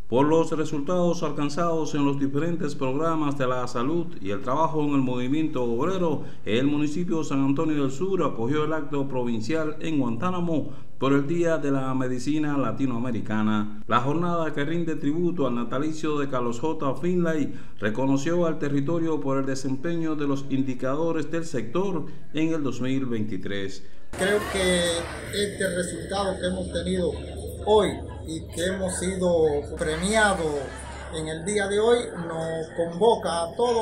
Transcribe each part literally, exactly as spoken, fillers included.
por los resultados alcanzados en los diferentes programas de la salud y el trabajo en el movimiento obrero, el municipio San Antonio del Sur acogió el acto provincial en Guantánamo por el Día de la Medicina Latinoamericana. La jornada, que rinde tributo al natalicio de Carlos J. Finlay, reconoció al territorio por el desempeño de los indicadores del sector en el dos mil veintitrés. Creo que este resultado que hemos tenido hoy y que hemos sido premiados en el día de hoy nos convoca a todos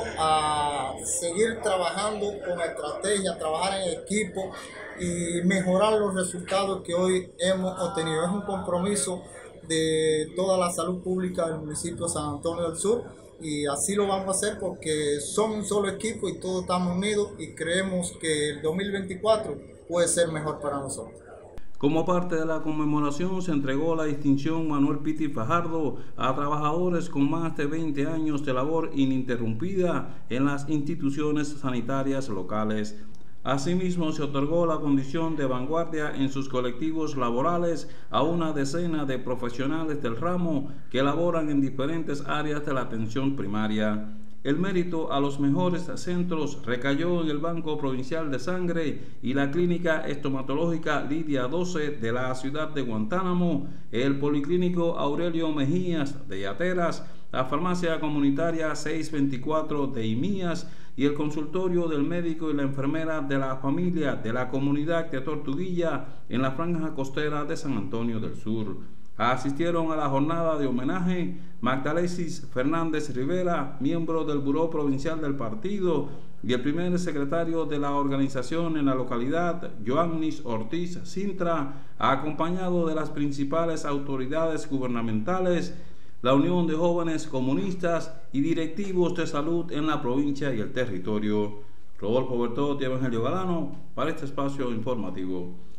a seguir trabajando con estrategia, trabajar en equipo y mejorar los resultados que hoy hemos obtenido. Es un compromiso de toda la salud pública del municipio de San Antonio del Sur, y así lo vamos a hacer porque somos un solo equipo y todos estamos unidos, y creemos que el dos mil veinticuatro puede ser mejor para nosotros. Como parte de la conmemoración, se entregó la distinción Manuel Piti Fajardo a trabajadores con más de veinte años de labor ininterrumpida en las instituciones sanitarias locales. Asimismo, se otorgó la condición de vanguardia en sus colectivos laborales a una decena de profesionales del ramo que laboran en diferentes áreas de la atención primaria. El mérito a los mejores centros recayó en el Banco Provincial de Sangre y la Clínica Estomatológica Lidia doce de la ciudad de Guantánamo, el Policlínico Aurelio Mejías de Yateras, la Farmacia Comunitaria seiscientos veinticuatro de Imías y el consultorio del médico y la enfermera de la familia de la comunidad de Tortuguilla en la franja costera de San Antonio del Sur. Asistieron a la jornada de homenaje Magdalesis Fernández Rivera, miembro del Buró Provincial del Partido, y el primer secretario de la organización en la localidad, Joannis Ortiz Sintra, acompañado de las principales autoridades gubernamentales, la Unión de Jóvenes Comunistas y directivos de salud en la provincia y el territorio. Rodolfo Bertotti y Evangelio Galano para este espacio informativo.